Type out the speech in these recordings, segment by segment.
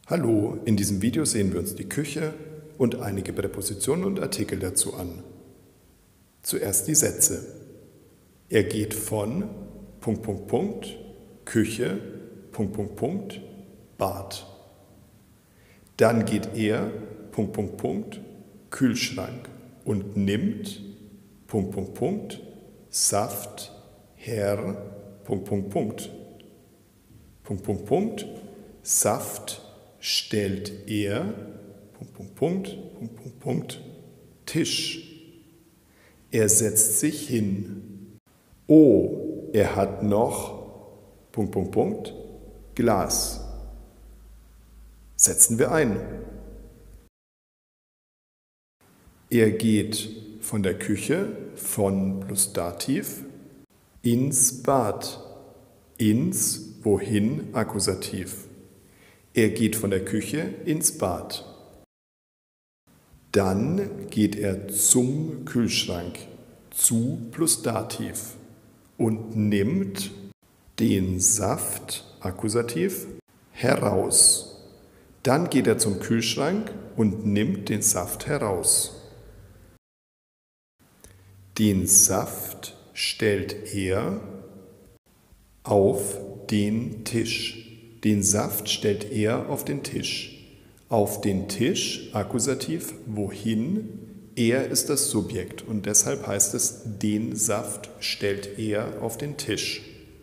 Hallo, in diesem Video sehen wir uns die Küche und einige Präpositionen und Artikel dazu an. Zuerst die Sätze. Er geht von Küche Bad. Dann geht er Kühlschrank und nimmt Saft her Saft stellt er Tisch. Er setzt sich hin. Oh, er hat noch Glas. Setzen wir ein. Er geht von der Küche, von plus Dativ, ins Bad. Ins, wohin, Akkusativ. Er geht von der Küche ins Bad. Dann geht er zum Kühlschrank, zu plus Dativ, und nimmt den Saft, Akkusativ, heraus. Dann geht er zum Kühlschrank und nimmt den Saft heraus. Den Saft stellt er auf den Tisch. Den Saft stellt er auf den Tisch. Auf den Tisch, Akkusativ, wohin? Er ist das Subjekt und deshalb heißt es, den Saft stellt er auf den Tisch.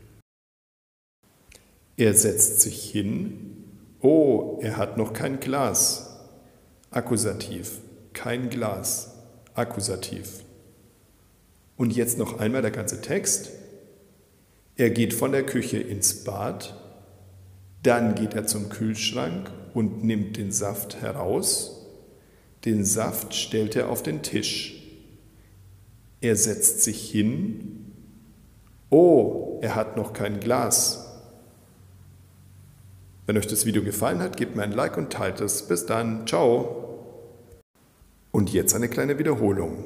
Er setzt sich hin. Oh, er hat noch kein Glas. Akkusativ, kein Glas. Akkusativ. Und jetzt noch einmal der ganze Text. Er geht von der Küche ins Bad. Dann geht er zum Kühlschrank und nimmt den Saft heraus. Den Saft stellt er auf den Tisch. Er setzt sich hin. Oh, er hat noch kein Glas. Wenn euch das Video gefallen hat, gebt mir ein Like und teilt es. Bis dann. Ciao. Und jetzt eine kleine Wiederholung.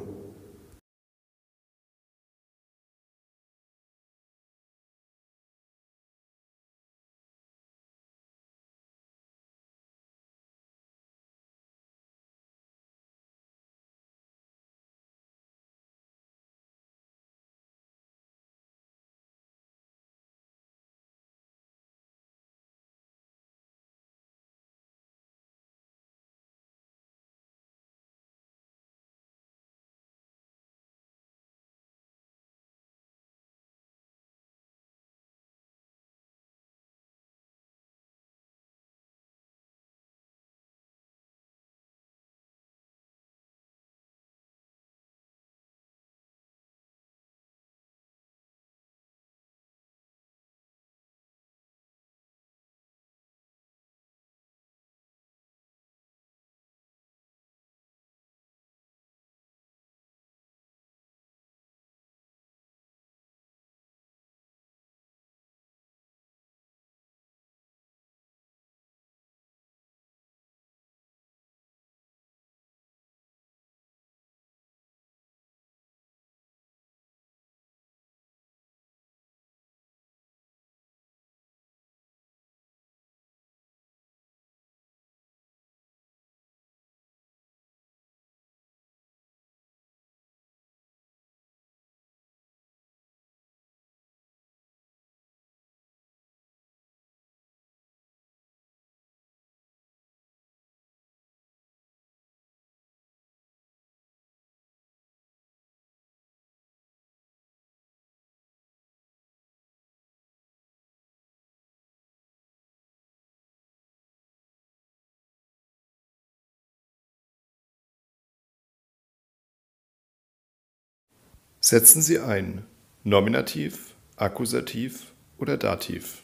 Setzen Sie ein. Nominativ, Akkusativ oder Dativ.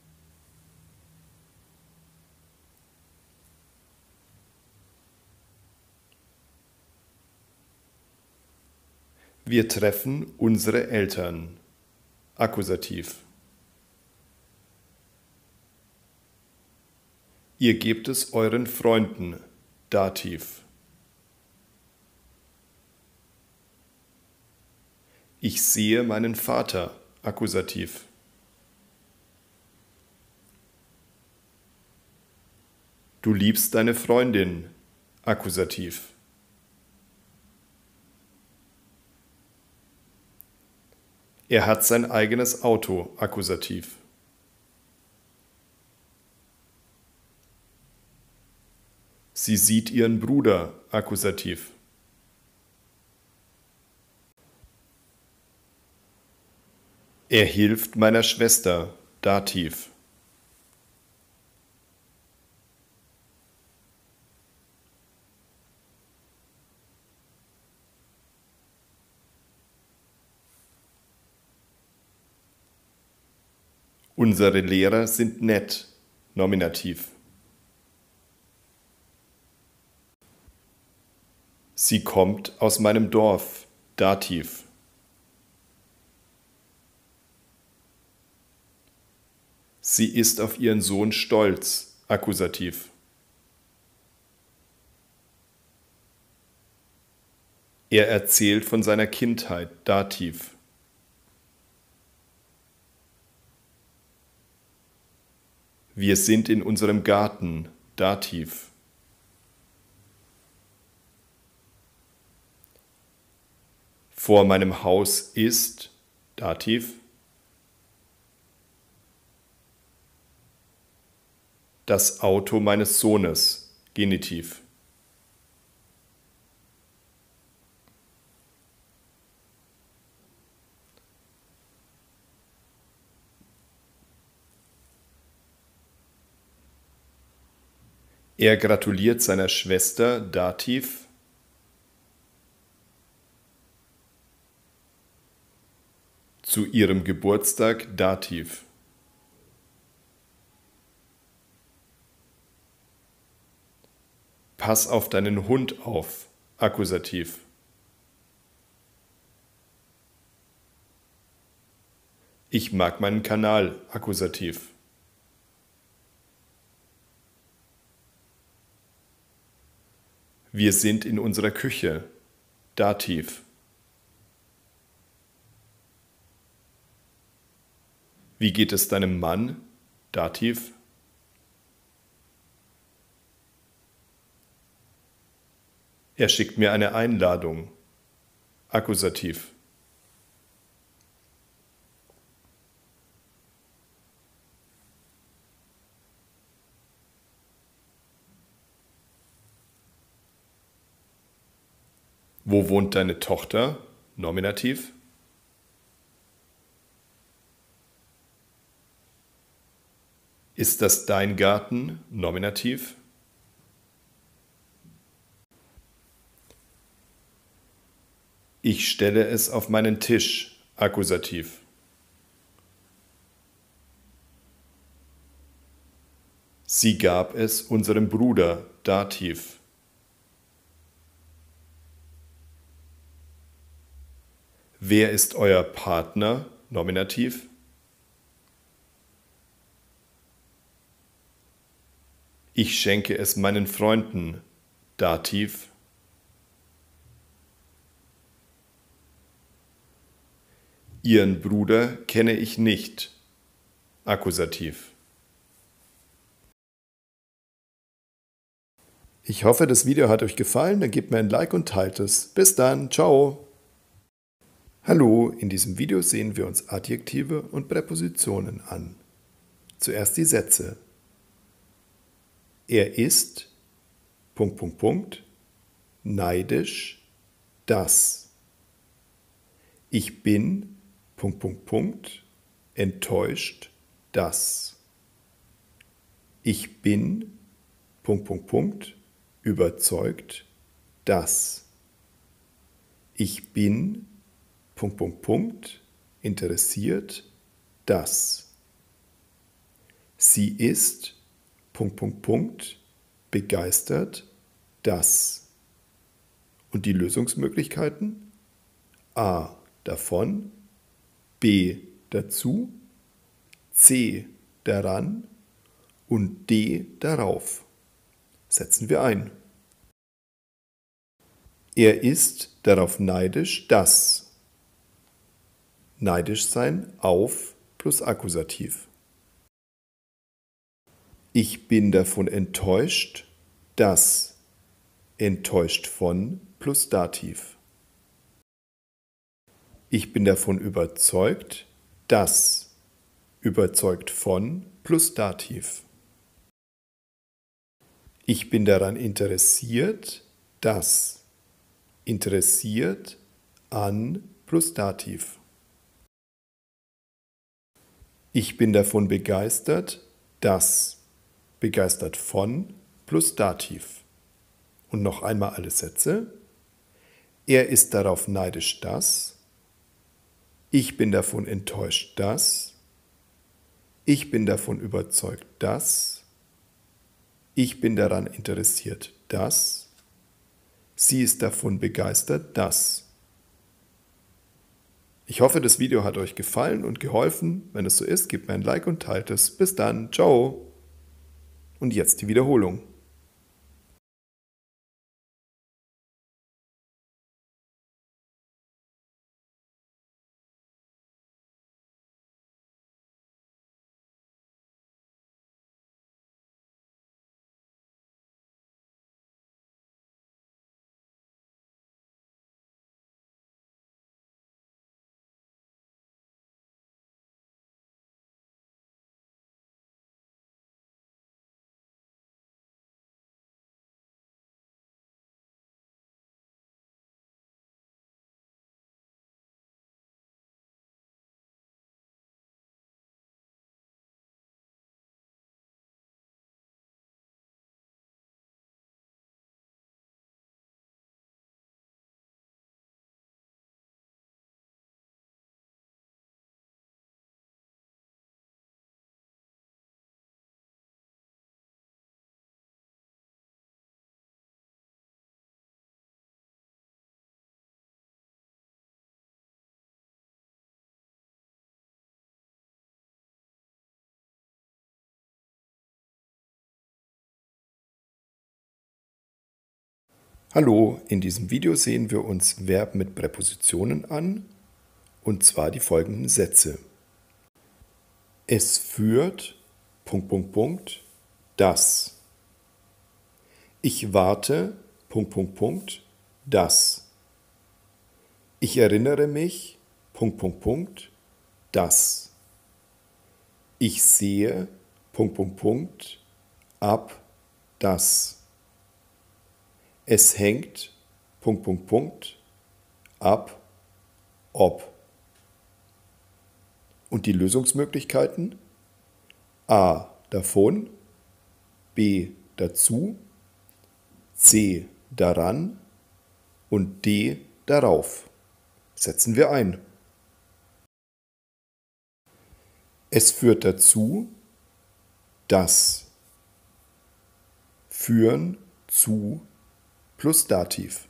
Wir treffen unsere Eltern. Akkusativ. Ihr gebt es euren Freunden. Dativ. Ich sehe meinen Vater. Akkusativ. Du liebst deine Freundin. Akkusativ. Er hat sein eigenes Auto. Akkusativ. Sie sieht ihren Bruder. Akkusativ. Er hilft meiner Schwester. Dativ. Unsere Lehrer sind nett. Nominativ. Sie kommt aus meinem Dorf. Dativ. Sie ist auf ihren Sohn stolz. Akkusativ. Er erzählt von seiner Kindheit. Dativ. Wir sind in unserem Garten. Dativ. Vor meinem Haus ist. Dativ. Das Auto meines Sohnes. Genitiv. Er gratuliert seiner Schwester. Dativ. Zu ihrem Geburtstag. Dativ. Pass auf deinen Hund auf. Akkusativ. Ich mag meinen Kanal. Akkusativ. Wir sind in unserer Küche. Dativ. Wie geht es deinem Mann? Dativ. Er schickt mir eine Einladung. Akkusativ. Wo wohnt deine Tochter? Nominativ. Ist das dein Garten? Nominativ. Ich stelle es auf meinen Tisch. Akkusativ. Sie gab es unserem Bruder. Dativ. Wer ist euer Partner? Nominativ. Ich schenke es meinen Freunden. Dativ. Ihren Bruder kenne ich nicht. Akkusativ. Ich hoffe, das Video hat euch gefallen. Dann gebt mir ein Like und teilt es. Bis dann. Ciao. Hallo, in diesem Video sehen wir uns Adjektive und Präpositionen an. Zuerst die Sätze. Er ist neidisch, das. Ich bin enttäuscht, das. Ich bin überzeugt, dass. Ich bin interessiert, dass. Sie ist begeistert, dass. Und die Lösungsmöglichkeiten? A. Davon, B. Dazu, C. Daran und D. Darauf. Setzen wir ein. Er ist darauf neidisch, dass. Neidisch sein auf plus Akkusativ. Ich bin davon enttäuscht, dass enttäuscht von plus Dativ. Ich bin davon überzeugt, dass überzeugt von plus Dativ. Ich bin daran interessiert, dass interessiert an plus Dativ. Ich bin davon begeistert, dass begeistert von plus Dativ. Und noch einmal alle Sätze. Er ist darauf neidisch, dass. Ich bin davon enttäuscht, dass. Ich bin davon überzeugt, dass. Ich bin daran interessiert, dass. Sie ist davon begeistert, dass. Ich hoffe, das Video hat euch gefallen und geholfen. Wenn es so ist, gebt mir ein Like und teilt es. Bis dann. Ciao. Und jetzt die Wiederholung. Hallo, in diesem Video sehen wir uns Verben mit Präpositionen an, und zwar die folgenden Sätze. Es führt, das. Ich warte, das. Ich erinnere mich, das. Ich sehe, ab, das. Es hängt, ab, ob. Und die Lösungsmöglichkeiten? A. Davon, B. Dazu, C. Daran und D. Darauf. Setzen wir ein. Es führt dazu, dass. Führen, zu plus Dativ.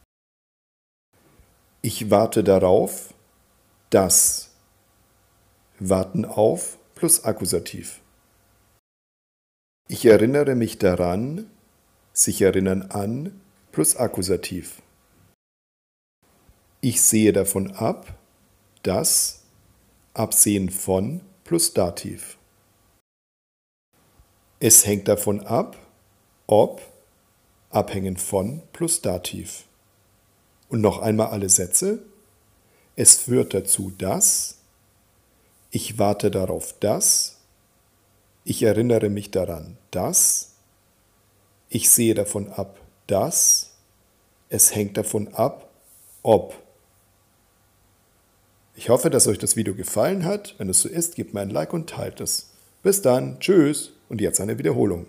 Ich warte darauf, dass. Warten auf plus Akkusativ. Ich erinnere mich daran, sich erinnern an plus Akkusativ. Ich sehe davon ab, dass. Absehen von plus Dativ. Es hängt davon ab, ob. Abhängen von plus Dativ. Und noch einmal alle Sätze. Es führt dazu, dass. Ich warte darauf, dass. Ich erinnere mich daran, dass. Ich sehe davon ab, dass. Es hängt davon ab, ob. Ich hoffe, dass euch das Video gefallen hat. Wenn es so ist, gebt mir ein Like und teilt es. Bis dann. Tschüss. Und jetzt eine Wiederholung.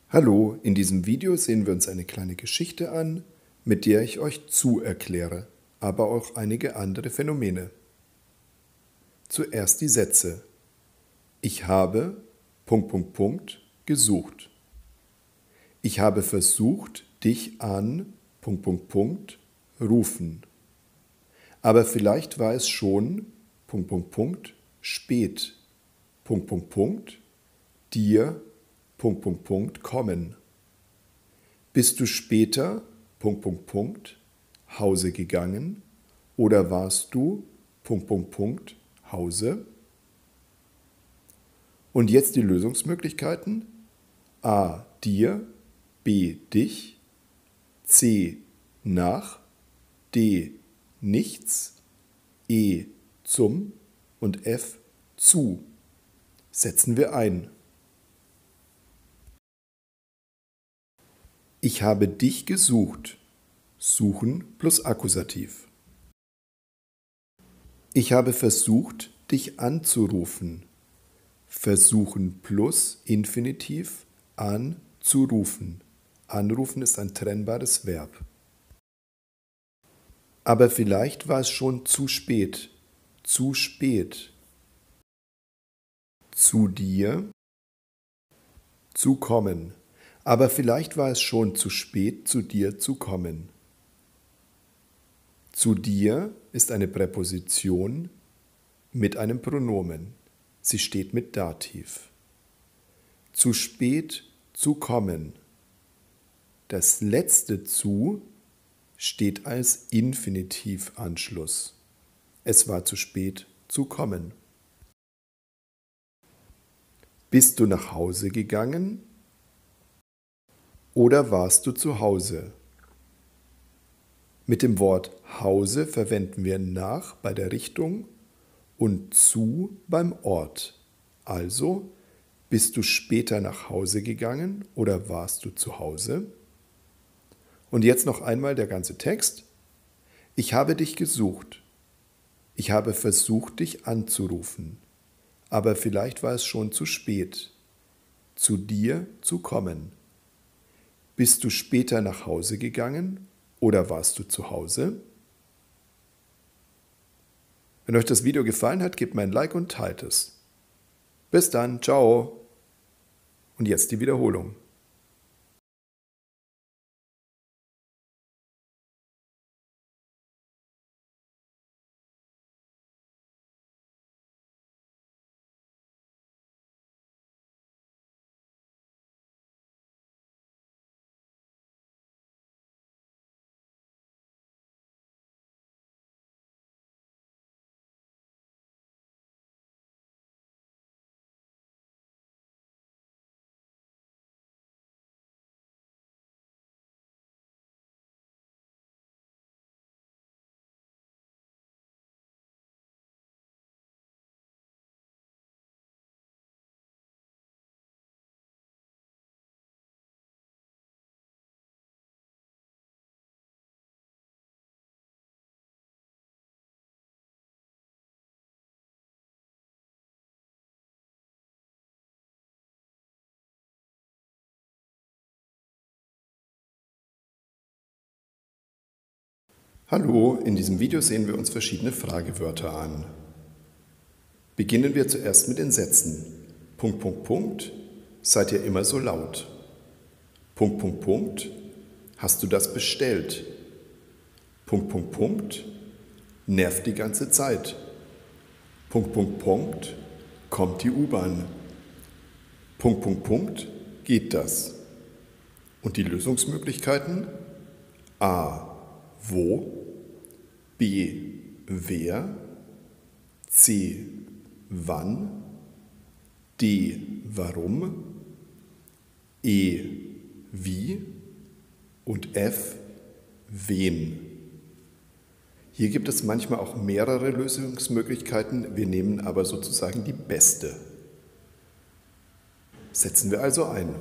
Hallo, in diesem Video sehen wir uns eine kleine Geschichte an, mit der ich euch zu erkläre, aber auch einige andere Phänomene. Zuerst die Sätze. Ich habe ... gesucht. Ich habe versucht, dich an ... rufen. Aber vielleicht war es schon ... spät ... dir ... kommen. Bist du später ... Hause gegangen oder warst du ... Hause? Und jetzt die Lösungsmöglichkeiten. A. Dir, B. dich, C. nach, D. nichts, E. zum und F. zu. Setzen wir ein. Ich habe dich gesucht. Suchen plus Akkusativ. Ich habe versucht, dich anzurufen. Versuchen plus Infinitiv anzurufen. Anrufen ist ein trennbares Verb. Aber vielleicht war es schon zu spät. Zu spät. Zu dir. Zu kommen. Aber vielleicht war es schon zu spät, zu dir zu kommen. Zu dir ist eine Präposition mit einem Pronomen. Sie steht mit Dativ. Zu spät zu kommen. Das letzte zu steht als Infinitiv-Anschluss. Es war zu spät zu kommen. Bist du nach Hause gegangen oder warst du zu Hause? Mit dem Wort Hause verwenden wir nach bei der Richtung und zu beim Ort. Also, bist du später nach Hause gegangen oder warst du zu Hause? Und jetzt noch einmal der ganze Text. Ich habe dich gesucht. Ich habe versucht, dich anzurufen. Aber vielleicht war es schon zu spät, zu dir zu kommen. Bist du später nach Hause gegangen oder warst du zu Hause? Wenn euch das Video gefallen hat, gebt mir ein Like und teilt es. Bis dann, ciao. Und jetzt die Wiederholung. Hallo, in diesem Video sehen wir uns verschiedene Fragewörter an. Beginnen wir zuerst mit den Sätzen. ... Seid ihr immer so laut? ... Hast du das bestellt? ... Nervt die ganze Zeit? ... Kommt die U-Bahn? ... Geht das? Und die Lösungsmöglichkeiten? A. Wo? B. Wer? C. Wann? D. Warum? E. Wie? Und F. Wen? Hier gibt es manchmal auch mehrere Lösungsmöglichkeiten, wir nehmen aber sozusagen die beste. Setzen wir also ein.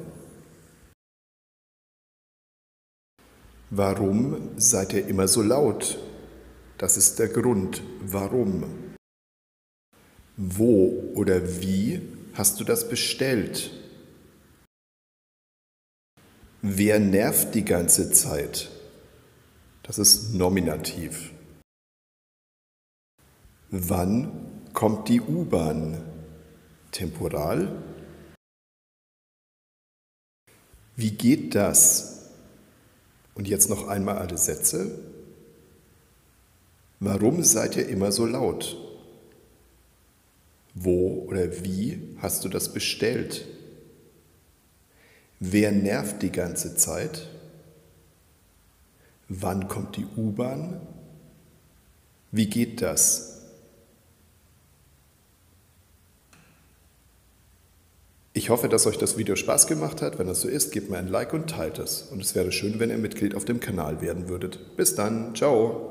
Warum seid ihr immer so laut? Das ist der Grund. Warum? Wo oder wie hast du das bestellt? Wer nervt die ganze Zeit? Das ist Nominativ. Wann kommt die U-Bahn? Temporal. Wie geht das? Und jetzt noch einmal alle Sätze. Warum seid ihr immer so laut? Wo oder wie hast du das bestellt? Wer nervt die ganze Zeit? Wann kommt die U-Bahn? Wie geht das? Ich hoffe, dass euch das Video Spaß gemacht hat. Wenn das so ist, gebt mir ein Like und teilt es. Und es wäre schön, wenn ihr Mitglied auf dem Kanal werden würdet. Bis dann, ciao!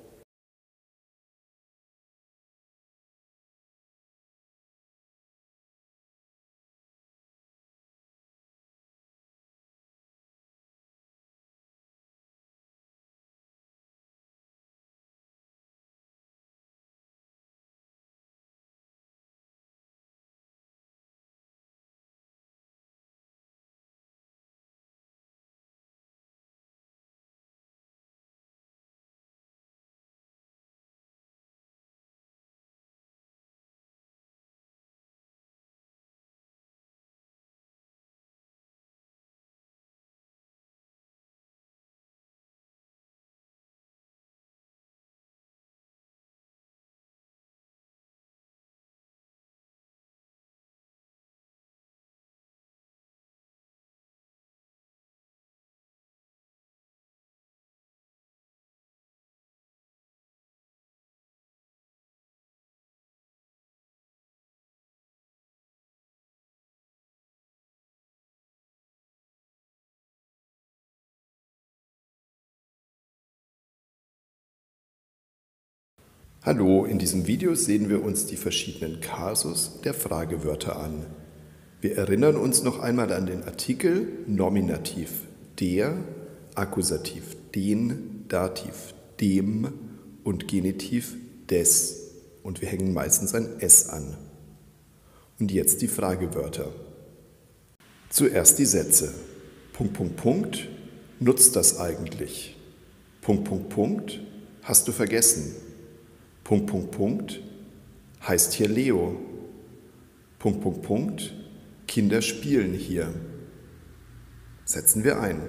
Hallo, in diesem Video sehen wir uns die verschiedenen Kasus der Fragewörter an. Wir erinnern uns noch einmal an den Artikel Nominativ der, Akkusativ den, Dativ dem und Genitiv des. Und wir hängen meistens ein S an. Und jetzt die Fragewörter. Zuerst die Sätze. Punkt, Punkt, Punkt. Nutzt das eigentlich? Punkt, Punkt, Punkt. Hast du vergessen? Punkt, Punkt, Punkt, heißt hier Leo. Punkt, Punkt, Punkt, Kinder spielen hier. Setzen wir ein.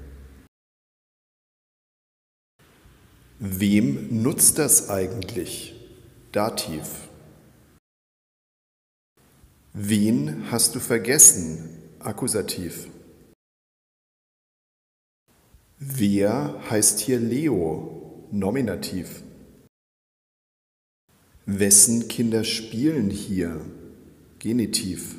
Wem nutzt das eigentlich? Dativ. Wen hast du vergessen? Akkusativ. Wer heißt hier Leo? Nominativ. Wessen Kinder spielen hier? Genitiv.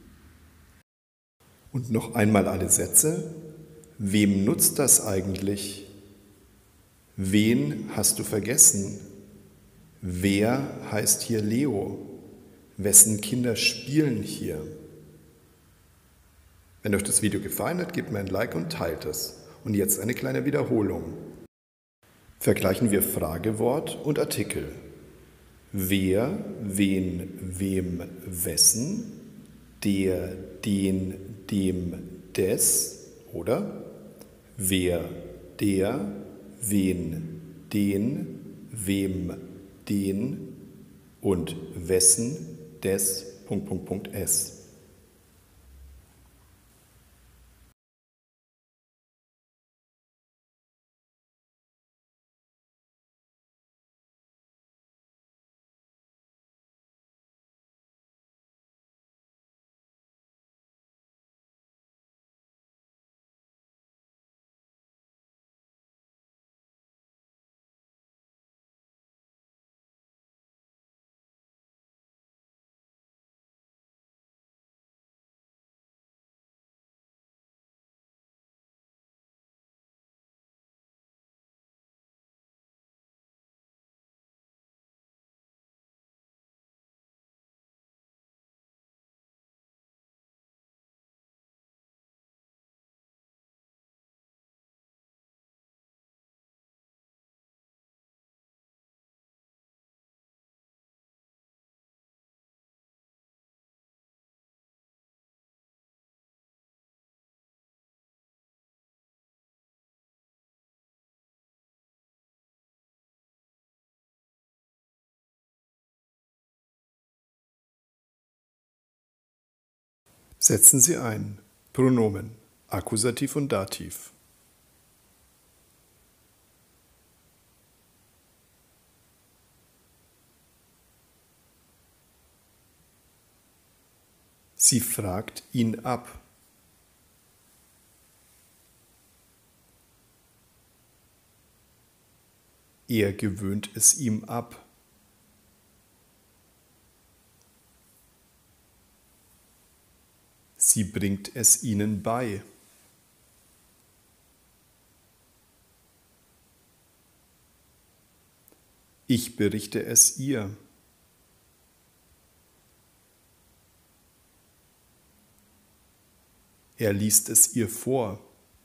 Und noch einmal alle Sätze. Wem nutzt das eigentlich? Wen hast du vergessen? Wer heißt hier Leo? Wessen Kinder spielen hier? Wenn euch das Video gefallen hat, gebt mir ein Like und teilt es. Und jetzt eine kleine Wiederholung. Vergleichen wir Fragewort und Artikel. Wer, wen, wem, wessen, der, den, dem, des, oder? Wer, der, wen, den, wem, den und wessen, des, S. Setzen Sie ein. Pronomen Akkusativ und Dativ. Sie fragt ihn ab. Er gewöhnt es ihm ab. Sie bringt es ihnen bei. Ich berichte es ihr. Er liest es ihr vor.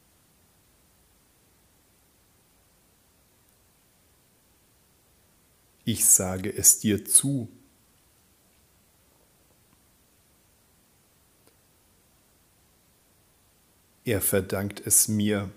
Ich sage es dir zu. Er verdankt es mir.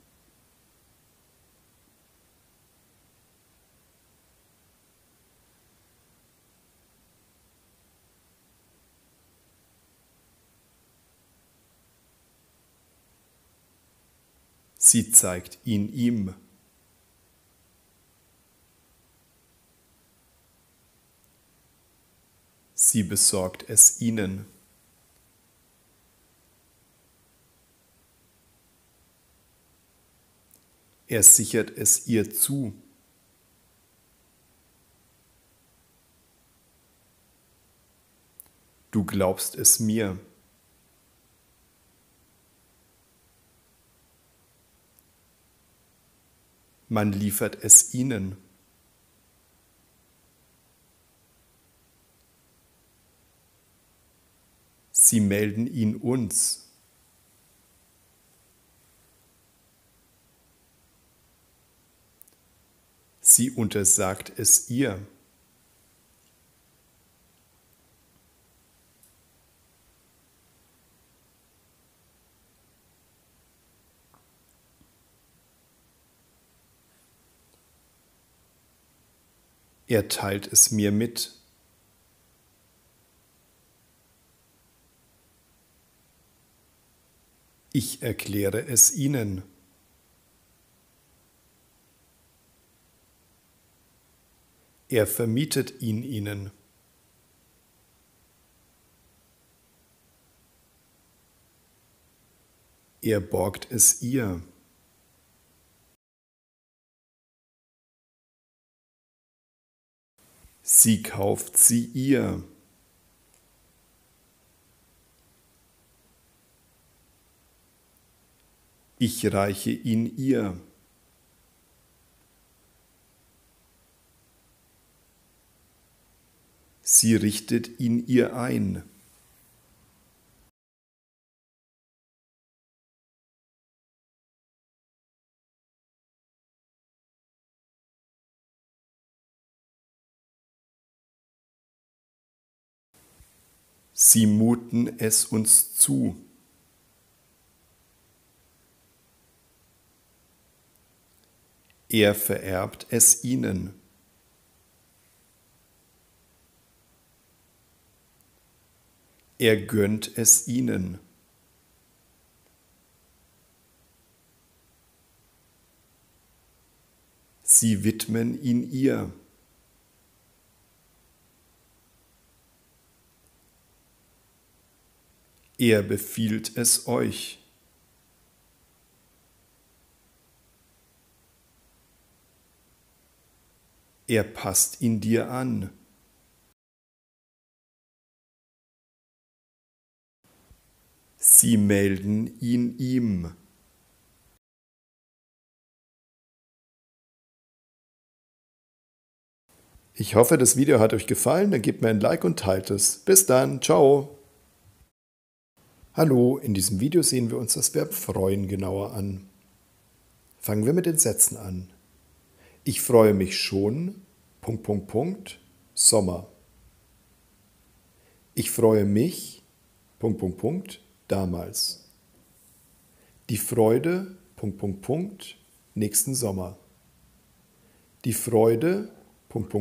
Sie zeigt ihn ihm. Sie besorgt es ihnen. Er sichert es ihr zu. Du glaubst es mir. Man liefert es ihnen. Sie melden ihn uns. Sie untersagt es ihr. Er teilt es mir mit. Ich erkläre es ihnen. Er vermietet ihn ihnen. Er borgt es ihr. Sie kauft sie ihr. Ich reiche ihn ihr. Sie richtet ihn ihr ein. Sie muten es uns zu. Er vererbt es ihnen. Er gönnt es ihnen. Sie widmen ihn ihr. Er befiehlt es euch. Er passt ihn dir an. Sie melden ihn ihm. Ich hoffe, das Video hat euch gefallen. Dann gebt mir ein Like und teilt es. Bis dann. Ciao. Hallo, in diesem Video sehen wir uns das Verb freuen genauer an. Fangen wir mit den Sätzen an. Ich freue mich schon, Sommer. Ich freue mich, damals. Die Freude, nächsten Sommer. Die Freude,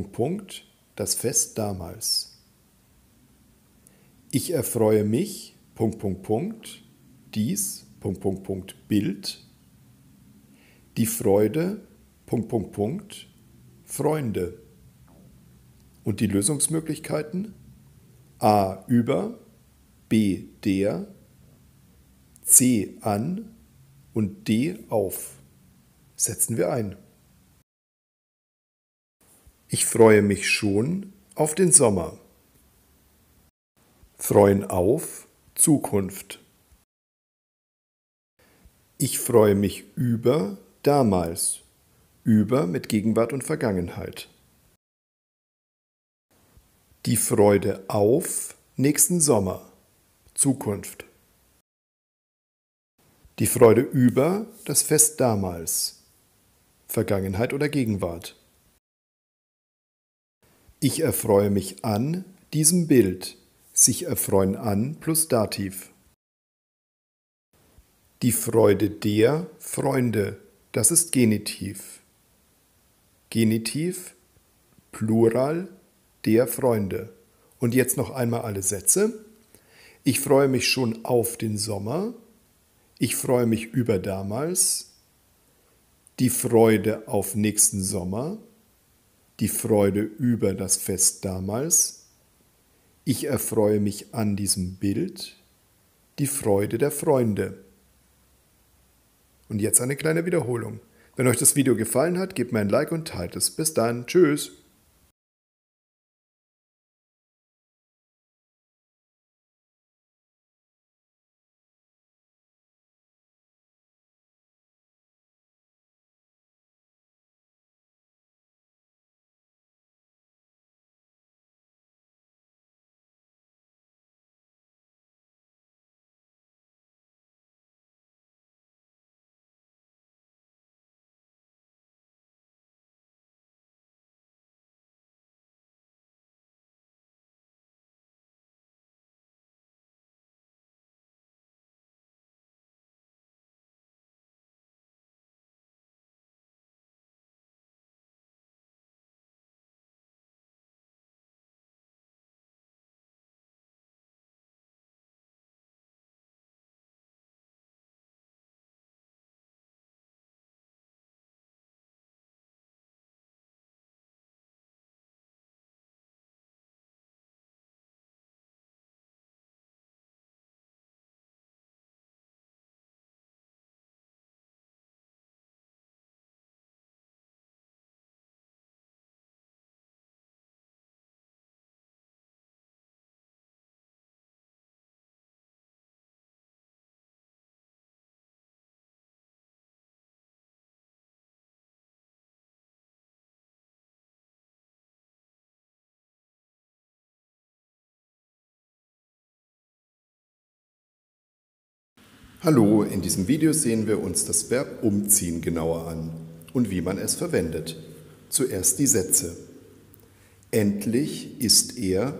das Fest damals. Ich erfreue mich, dies, Bild, die Freude, Freunde. Und die Lösungsmöglichkeiten? A über, B der, C an und D auf. Setzen wir ein. Ich freue mich schon auf den Sommer. Freuen auf, Zukunft. Ich freue mich über damals. Über mit Gegenwart und Vergangenheit. Die Freude auf nächsten Sommer. Zukunft. Die Freude über das Fest damals. Vergangenheit oder Gegenwart. Ich erfreue mich an diesem Bild. Sich erfreuen an plus Dativ. Die Freude der Freunde. Das ist Genitiv. Genitiv, Plural, der Freunde. Und jetzt noch einmal alle Sätze. Ich freue mich schon auf den Sommer. Ich freue mich über damals. Die Freude auf nächsten Sommer. Die Freude über das Fest damals. Ich erfreue mich an diesem Bild. Die Freude der Freunde. Und jetzt eine kleine Wiederholung. Wenn euch das Video gefallen hat, gebt mir ein Like und teilt es. Bis dann. Tschüss. Hallo, in diesem Video sehen wir uns das Verb umziehen genauer an und wie man es verwendet. Zuerst die Sätze. Endlich ist er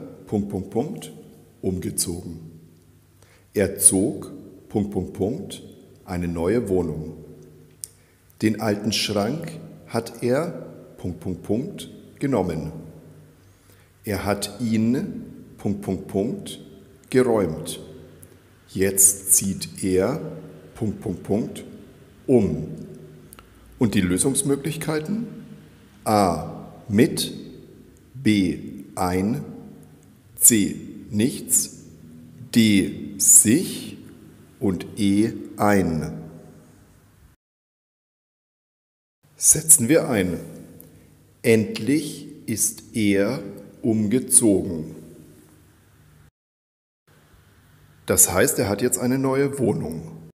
umgezogen. Er zog eine neue Wohnung. Den alten Schrank hat er genommen. Er hat ihn geräumt. Jetzt zieht er um. Und die Lösungsmöglichkeiten? A. Mit, B. Ein, C. Nichts, D. Sich und E. Ein. Setzen wir ein. Endlich ist er umgezogen. Das heißt, er hat jetzt eine neue Wohnung.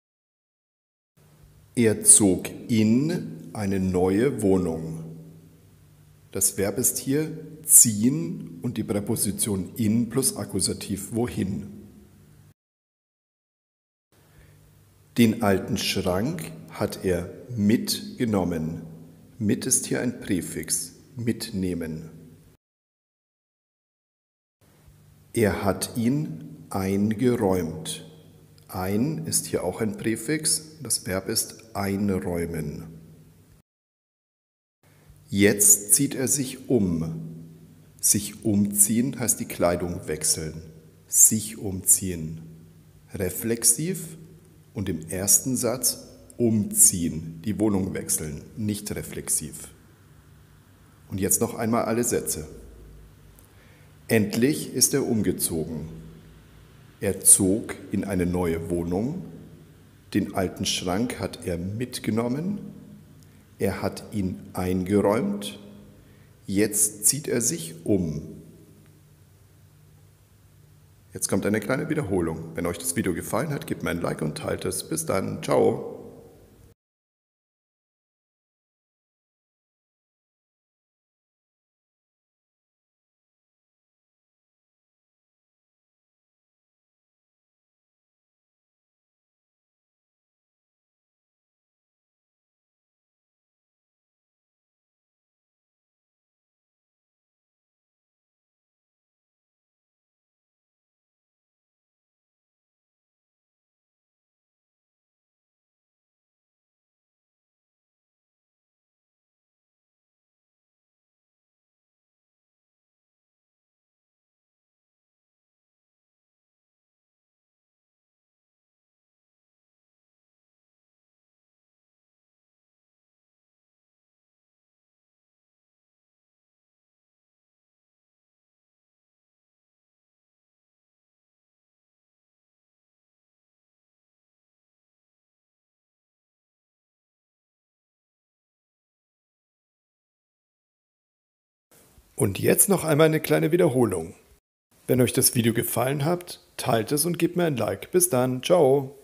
Er zog in eine neue Wohnung. Das Verb ist hier ziehen und die Präposition in plus Akkusativ wohin. Den alten Schrank hat er mitgenommen. Mit ist hier ein Präfix, mitnehmen. Er hat ihn eingeräumt. Ein ist hier auch ein Präfix, das Verb ist einräumen. Jetzt zieht er sich um. Sich umziehen heißt die Kleidung wechseln. Sich umziehen. reflexiv und im ersten Satz umziehen, die Wohnung wechseln, nicht reflexiv. Und jetzt noch einmal alle Sätze. Endlich ist er umgezogen. Er zog in eine neue Wohnung. Den alten Schrank hat er mitgenommen. Er hat ihn eingeräumt. Jetzt zieht er sich um. Jetzt kommt eine kleine Wiederholung. Wenn euch das Video gefallen hat, gebt mir ein Like und teilt es. Bis dann. Ciao. Und jetzt noch einmal eine kleine Wiederholung. Wenn euch das Video gefallen hat, teilt es und gebt mir ein Like. Bis dann. Ciao.